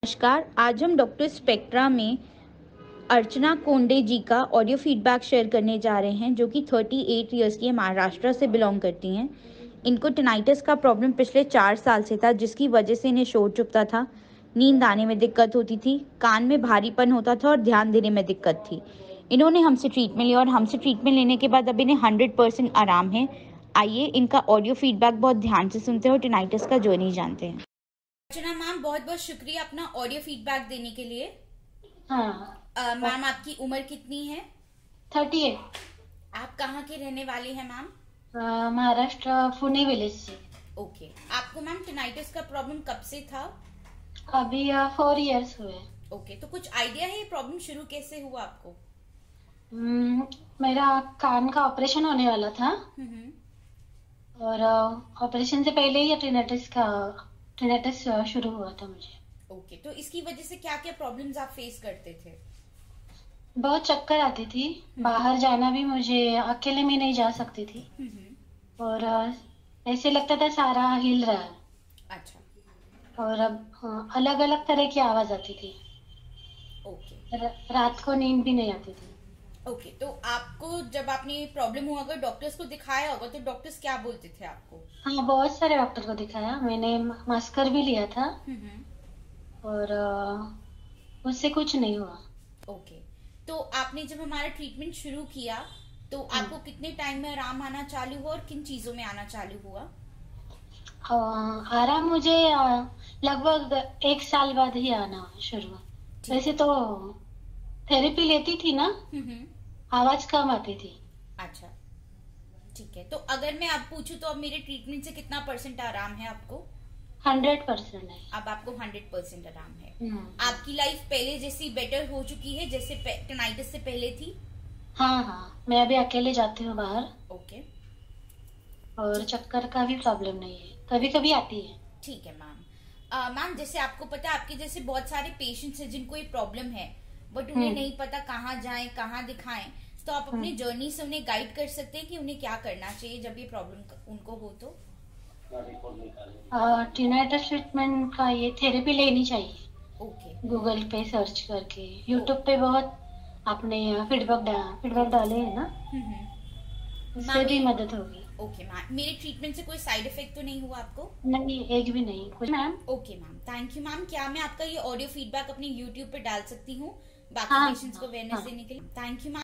नमस्कार। आज हम डॉक्टर स्पेक्ट्रा में अर्चना कोंडे जी का ऑडियो फीडबैक शेयर करने जा रहे हैं, जो कि 38 इयर्स की है, महाराष्ट्र से बिलोंग करती हैं। इनको टिनाइटिस का प्रॉब्लम पिछले 4 साल से था, जिसकी वजह से इन्हें शोर चुभता था, नींद आने में दिक्कत होती थी, कान में भारीपन होता था और ध्यान देने में दिक्कत थी। इन्होंने हमसे ट्रीटमेंट लिया और हमसे ट्रीटमेंट लेने के बाद अब इन्हें 100% आराम है। आइए इनका ऑडियो फीडबैक बहुत ध्यान से सुनते हैं और टिनाइटिस का जर्नी जानते हैं। अर्चना मैम, बहुत बहुत शुक्रिया अपना ऑडियो फीडबैक देने के लिए। हाँ। मैम, आपकी उम्र कितनी है? 38। आप कहाँ के रहने वाली हैं मैम? महाराष्ट्र, पुणे विलेज से। ओके। आपको मैम टिनाइटिस का प्रॉब्लम कब से था? अभी 4 इयर्स हुए। ओके, तो कुछ आइडिया है ये प्रॉब्लम शुरू कैसे हुआ आपको? मेरा कान का ऑपरेशन होने वाला था और ऑपरेशन से पहले ही टिनाइटिस शुरू हुआ था मुझे। ओके, तो इसकी वजह से क्या क्या प्रॉब्लम्स आप फेस करते थे? बहुत चक्कर आती थी, बाहर जाना भी मुझे अकेले में नहीं जा सकती थी और ऐसे लगता था सारा हिल रहा है। अच्छा। और अब अलग अलग तरह की आवाज आती थी। ओके। रात को नींद भी नहीं आती थी। ओके, तो आपको जब आपने प्रॉब्लम हुआ, अगर डॉक्टर्स को दिखाया होगा तो डॉक्टर्स क्या बोलते थे आपको? हाँ, बहुत सारे डॉक्टर को दिखाया, मैंने मास्कर भी लिया था और उससे कुछ नहीं हुआ। ओके, तो आपने जब हमारा ट्रीटमेंट शुरू किया तो आपको कितने टाइम में आराम आना चालू हुआ और किन चीजों में आना चालू हुआ? आराम मुझे लगभग 1 साल बाद ही आना शुरू हुआ। वैसे तो थेरेपी लेती थी ना, आवाज कम आती थी। अच्छा, ठीक है। तो अगर मैं अब पूछूं तो अब मेरे ट्रीटमेंट से कितना % आराम है आपको? 100% है। अब आपको 100% आराम है। आपकी लाइफ पहले जैसी बेटर हो चुकी है जैसे टिनाइटिस से पहले थी? हाँ हाँ, मैं अभी अकेले जाती हूँ बाहर। ओके। और चक्कर का भी प्रॉब्लम नहीं है, कभी कभी आती है। ठीक है मैम। मैम, जैसे आपको पता है आपके जैसे बहुत सारे पेशेंट्स हैं जिनको ये प्रॉब्लम है, बट उन्हें नहीं पता कहाँ जाएं, कहाँ दिखाएं, तो आप अपनी जर्नी से उन्हें गाइड कर सकते हैं कि उन्हें क्या करना चाहिए जब ये प्रॉब्लम उनको हो तो? टिनाइटिस ट्रीटमेंट का ये थेरेपी लेनी चाहिए। ओके। गूगल पे सर्च करके, यूट्यूब पे बहुत आपने फीडबैक डाले हैं ना, उससे भी मदद होगी। ओके मैम, मेरे ट्रीटमेंट से कोई साइड इफेक्ट तो नहीं हुआ आपको? नहीं, एक भी नहीं कुछ ma'am. Okay ma'am, thank you ma'am. क्या मैं आपका ये ऑडियो फीडबैक अपने यूट्यूब पे डाल सकती हूँ बाकी हाँ, पेशेंट्स को अवेयरनेस देने के लिए? Thank you ma'am.